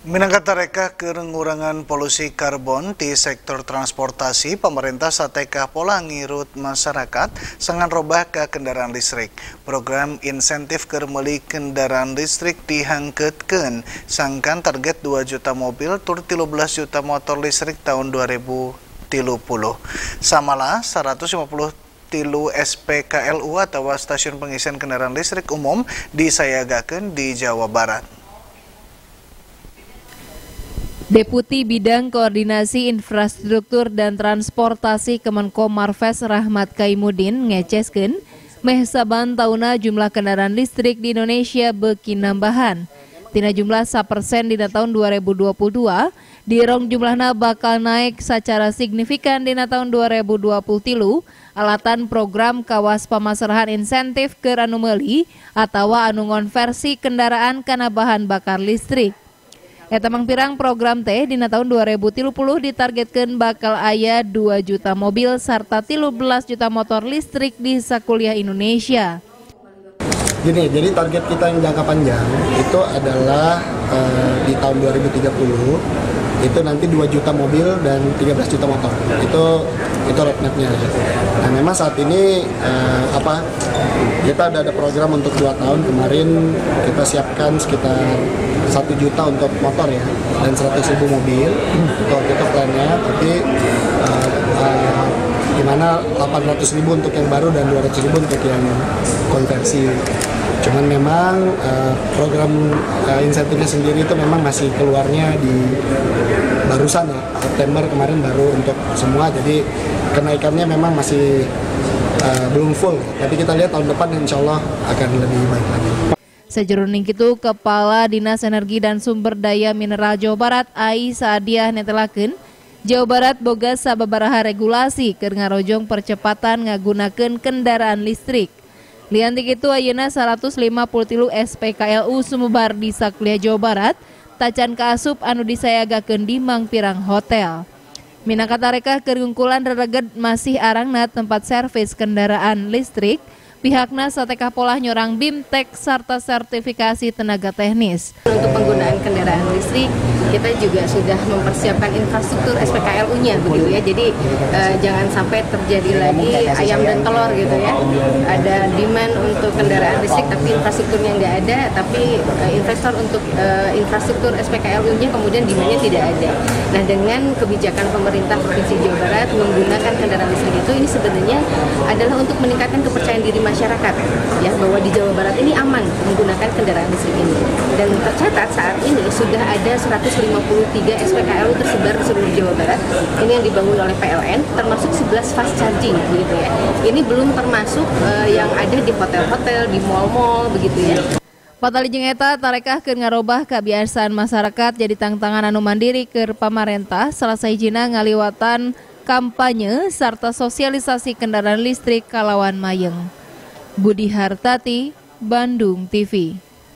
Minangka tareka kerengurangan polusi karbon di sektor transportasi, pemerintah sateka pola ngirut masyarakat sangan robah ke kendaraan listrik. Program insentif keur meuli kendaraan listrik dihangkeutkeun, sangkan target 2 juta mobil tur 13 juta motor listrik tahun 2030. Samalah 150 tilu SPKLU atau stasiun pengisian kendaraan listrik umum disayagakeun di Jawa Barat. Deputi Bidang Koordinasi Infrastruktur dan Transportasi Kemenko Marves Rahmat Kaimuddin ngeceskeun meh saban tauna jumlah kendaraan listrik di Indonesia beuki nambahan. Tina jumlah 1% dina tahun 2022, dirong jumlahna bakal naik secara signifikan dina tahun 2023, alatan program kawas pamasrahan insentif ke anu meuli atawa anu ngonversi kendaraan kana bahan bakar listrik. Eta mangpirang program teh dina tahun 2030 ditargetkeun bakal aya 2 juta mobil sarta 13 juta motor listrik di sakuliah Indonesia. Gini, jadi target kita yang jangka panjang itu adalah di tahun 2030 itu nanti 2 juta mobil dan 13 juta motor. Itu roadmap-nya. Nah, memang saat ini kita ada program untuk 2 tahun. Kemarin kita siapkan sekitar 1 juta untuk motor ya, dan 100.000 mobil. Itu plannya, tapi dimana 800.000 untuk yang baru dan 200.000 untuk yang konversi. Cuman memang program insentifnya sendiri itu memang masih keluarnya di barusan ya, September kemarin baru untuk semua, jadi kenaikannya memang masih belum full. Tapi kita lihat tahun depan insya Allah akan lebih baik lagi. Sajeroning kitu, Kepala Dinas Energi dan Sumber Daya Mineral Jawa Barat Ai Saadiah netelakeun Jawa Barat boga sababaraha regulasi keur ngarojong percepatan ngagunakeun kendaraan listrik. Lian ti kitu ayeuna 153 SPKLU sumebar di sakuliah Jawa Barat, tacan kaasup anu disayagakeun di mangpirang hotel. Minangka tareka keur ngungkulan rereged masih arangna tempat servis kendaraan listrik, pihakna sateka pola nyorang BIMTEK serta sertifikasi tenaga teknis. Untuk penggunaan kendaraan listrik, kita juga sudah mempersiapkan infrastruktur SPKLU-nya begitu ya. Jadi jangan sampai terjadi lagi ayam dan telur gitu ya. Ada demand untuk kendaraan listrik tapi infrastrukturnya nggak ada, tapi investor untuk infrastruktur SPKLU-nya kemudian demand-nya tidak ada. Nah, dengan kebijakan pemerintah Provinsi Jawa Barat menggunakan kendaraan listrik itu, ini sebenarnya adalah untuk meningkatkan kepercayaan diri masyarakat ya, bahwa di Jawa Barat ini aman menggunakan kendaraan listrik ini. Dan tercatat saat ini sudah ada 153 SPKLU tersebar di seluruh Jawa Barat. Ini yang dibangun oleh PLN, termasuk 11 fast charging begitu ya. Ini belum termasuk yang ada di hotel-hotel, di mal-mal begitu ya. Patalijeng eta tarekah keur ngarobah kebiasaan masyarakat jadi tantangan anu mandiri keur pamarentah, salah sahijina ngaliwatan kampanye sarta sosialisasi kendaraan listrik kalawan mayeng. Budi Hartati, Bandung TV.